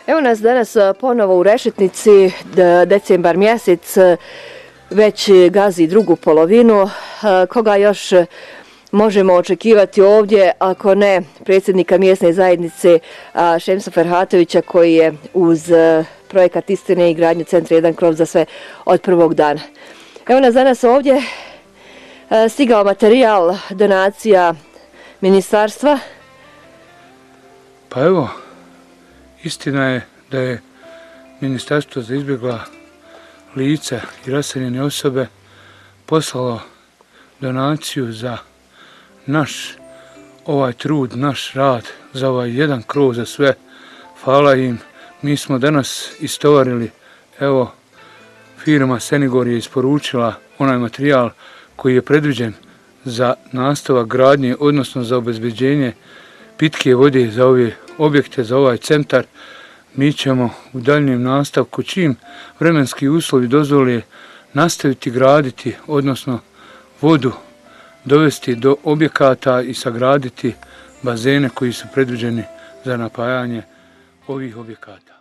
Evo nas danas ponovo u Rešetnici, decembar mjesec, već gazi drugu polovinu. Koga još možemo očekivati ovdje, ako ne predsjednika mjesne zajednice Šemsa Ferhatovića, koji je uz projekat Istine i gradnju Centra 1 krov za sve od prvog dana. Evo nas danas ovdje, stigao materijal, donacija ministarstva. Pa evo, istina je da je Ministarstvo za izbjegla lica i raseljene osobe poslalo donaciju za naš ovaj trud, naš rad, za ovaj jedan krov za sve. Hvala im. Mi smo danas istovarili, evo, firma Senigor je isporučila onaj materijal koji je predviđen za nastavak gradnje, odnosno za obezbeđenje pitke vode za ove objekte, za ovaj centar. Mi ćemo u daljnjem nastavku, čim vremenski uslovi dozvole, nastaviti graditi, odnosno vodu dovesti do objekata i sagraditi bazene koji su predviđeni za napajanje ovih objekata.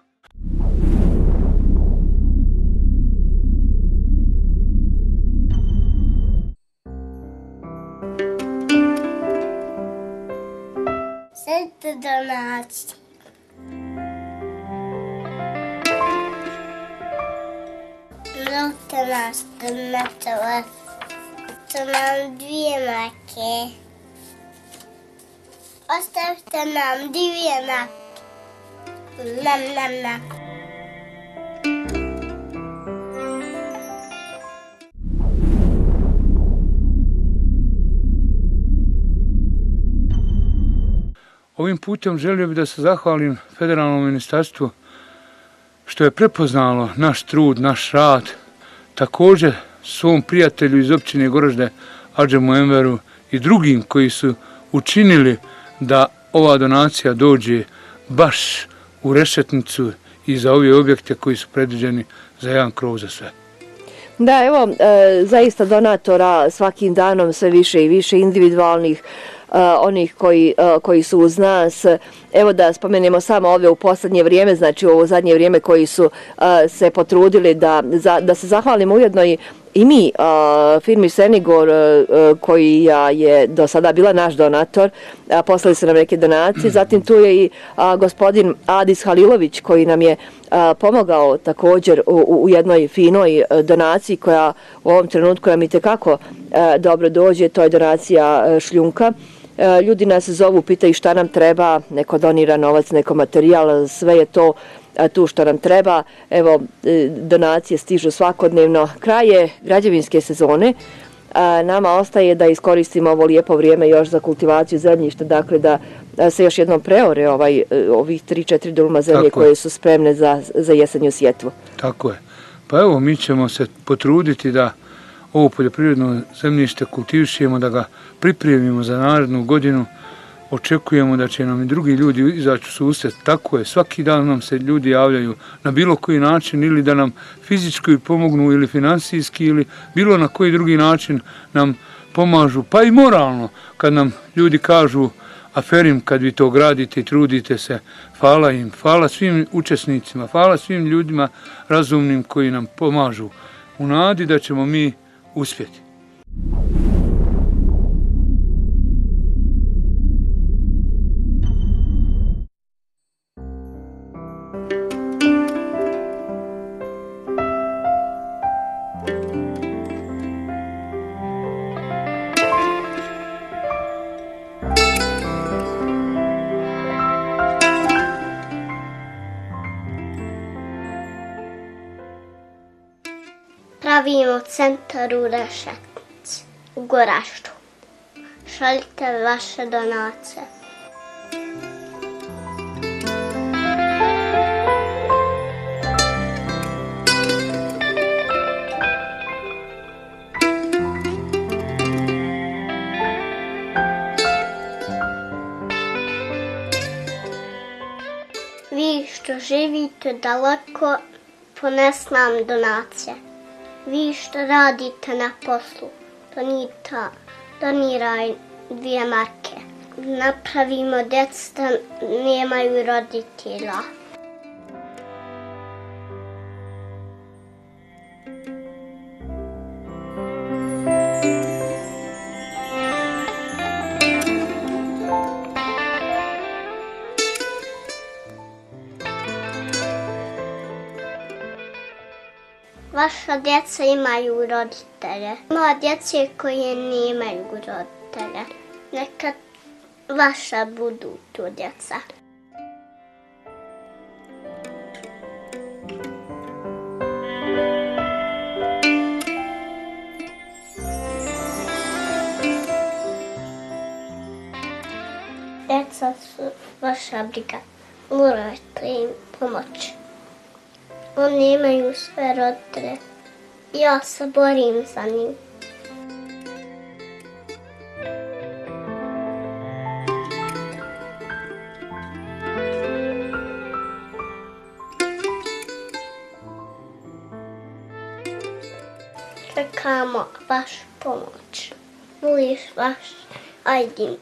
Sente donacije. Mnogte nas donatova. To nam 2 marke. Ostavite nam 2 marke. Nam. Ovim putem želio bih da se zahvalim Federalnom ministarstvu što je prepoznalo naš trud, naš rad, također svom prijatelju iz općine Goražde, Adžemu Enveru i drugim koji su učinili da ova donacija dođe baš u Rešetnicu i za ove objekte koji su predviđeni za jedan krov za sve. Da, evo, zaista donatora svakim danom sve više i više, individualnih, onih koji su uz nas. Evo da spomenemo samo ove u posljednje vrijeme, znači u ovo zadnje vrijeme, koji su se potrudili da se zahvalimo ujedno i mi firmi Senigor, koja je do sada bila naš donator. Poslali su nam neke donacije. Zatim tu je i gospodin Adis Halilović, koji nam je pomogao također u jednoj finoj donaciji koja u ovom trenutku nam itekako dobro dođe. To je donacija šljunka. Ljudi nas zovu, pitaju šta nam treba, neko donira novac, neko materijal, sve je to tu što nam treba. Evo, donacije stižu svakodnevno. Kraj je građevinske sezone. Nama ostaje da iskoristimo ovo lijepo vrijeme još za kultivaciju zemljišta, dakle da se još jednom preore ovih 3-4 duluma zemlje koje su spremne za jesenju sjetvu. Tako je. Pa evo, mi ćemo se potruditi da ovo poljoprivredno zemljište kultivišemo, da ga pripremimo za narednu godinu. Očekujemo da će nam i drugi ljudi izaći u susret. Tako je, svaki dan nam se ljudi javljaju na bilo koji način, ili da nam fizički pomognu ili finansijski, ili bilo na koji drugi način nam pomažu, pa i moralno, kad nam ljudi kažu aferim, kad vi to gradite i trudite se. Hvala im, hvala svim učesnicima, hvala svim ljudima razumnim koji nam pomažu u nadi da ćemo mi uspjeti. Pravimo centar u Rešetnici, u Goraždu. Šaljite vaše donacije. Vi što živite daleko, pones nam donacije. Vi što radite na poslu, doniraj 2 marke. Napravimo djecu da nemaju roditelja. vaša djeca imaju roditelje. Ima djece koje nemaju roditelje. Neka vaša budu tu djeca. Djeca su vaša briga. Morate im pomoći. Oni imaju sve roditelje. Ja se borim za njih. Čekamo vašu pomoć. Voliš vaš Ajdin.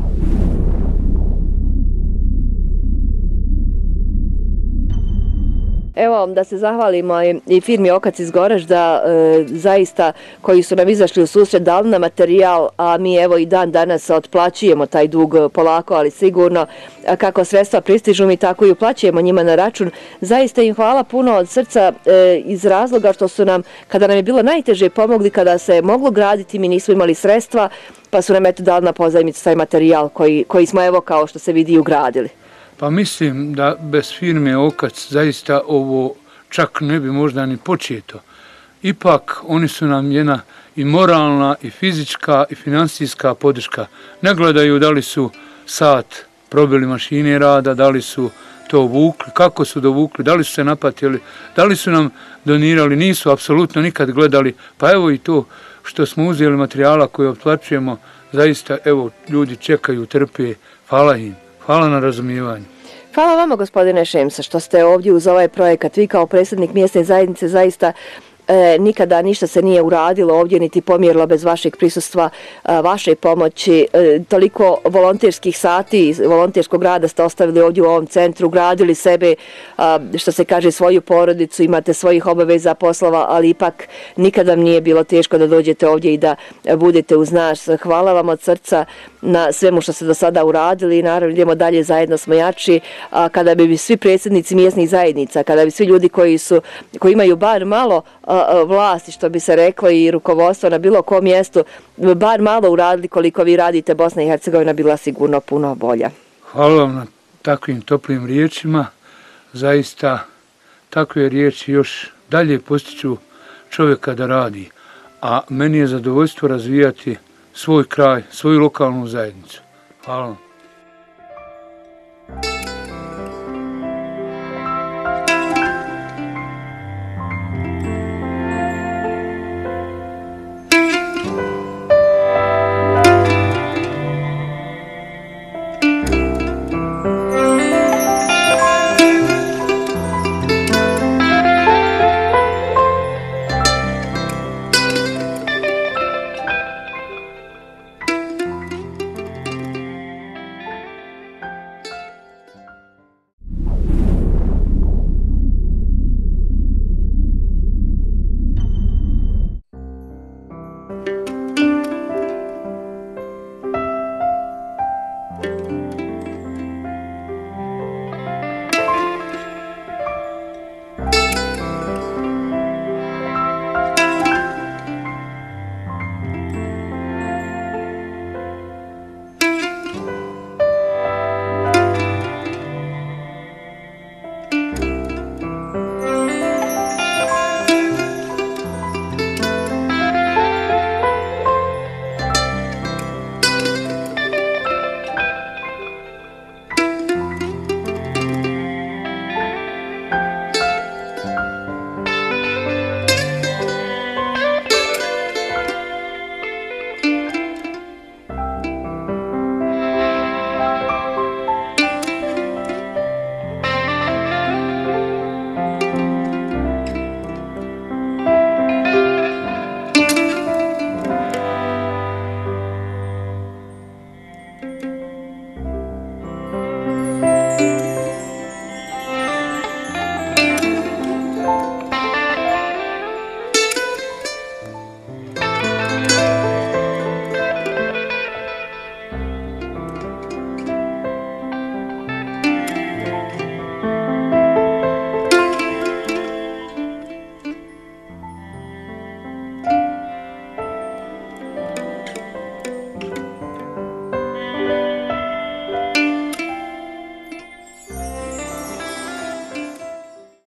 Evo, da se zahvalimo i firmi Okac iz Goražda, zaista koji su nam izašli u susret, dali nam materijal, a mi evo i dan danas otplaćujemo taj dug polako, ali sigurno. Kako sredstva pristižu mi, tako i uplaćujemo njima na račun. Zaista im hvala puno od srca iz razloga što su nam, kada nam je bilo najteže, pomogli, kada se moglo graditi, mi nismo imali sredstva, pa su nam eto dali na pozajmicu taj materijal koji smo, evo, kao što se vidi, ugradili. Pa mislim da bez firme Okac zaista ovo čak ne bi možda ni početo. Ipak oni su nam jedna i moralna i fizička i financijska podrška. Ne gledaju da li su sat probili mašine rada, da li su to vukli, kako su dovukli, da li su se napatili, da li su nam donirali, nisu apsolutno nikad gledali. Pa evo i to što smo uzeli materijala koje otplaćujemo, zaista evo ljudi čekaju, trpe, hvala im. Hvala na razumijevanju. Hvala vama, gospodine Šemsa, što ste ovdje uz ovaj projekat. Vi kao predsjednik mjesne zajednice zaista nikada ništa se nije uradilo ovdje, niti pomjerilo bez vašeg prisustva, vaše pomoći. Toliko volonterskih sati, volonterskog rada ste ostavili ovdje u ovom centru, gradili sebe, što se kaže, svoju porodicu, imate svojih obaveza, poslova, ali ipak nikada vam nije bilo teško da dođete ovdje i da budete uz nas. Hvala vam od srca na svemu što ste do sada uradili i naravno idemo dalje, zajedno smo jači. Kada bi svi predsjednici mjesnih zajednica, kada bi svi ljudi koji imaju bar malo vlasti, što bi se reklo, i rukovodstvo na bilo kom mjestu, bar malo uradili koliko vi radite, Bosna i Hercegovina bila sigurno puno bolja. Hvala vam na takvim toplim riječima. Zaista takve riječi još dalje postiču čovjeka da radi. A meni je zadovoljstvo razvijati svoj kraj, svoju lokalnu zajednicu. Hvala vam.